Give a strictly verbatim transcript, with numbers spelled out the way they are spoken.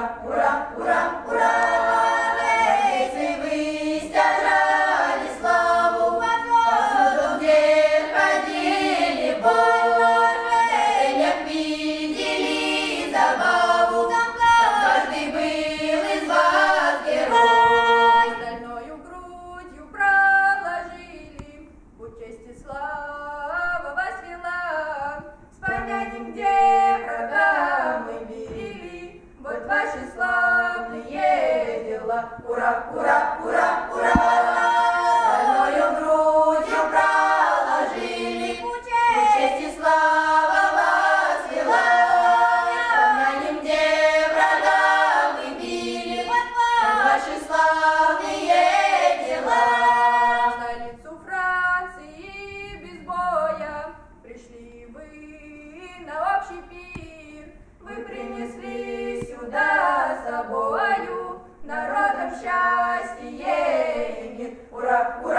ура, ура, ура, ура! Гвардейцы вы стяжали славу, повсюду, где ходили в бой, в сражениях видели забаву, там каждый был из вас герой. Стальною грудью проложили, путь чести слава вас вела, с понятием, где врага мы били, вот ваши славные дела. Ура, ура, ура, ура! Стальною грудью проложили, путь чести слава вас вела, вспомянем, где врага мы били, вот ваши славные дела. В столицу Франции без боя пришли вы на общий пир, вы принесли сюда с собою народом счастье и мир. Ура, ура!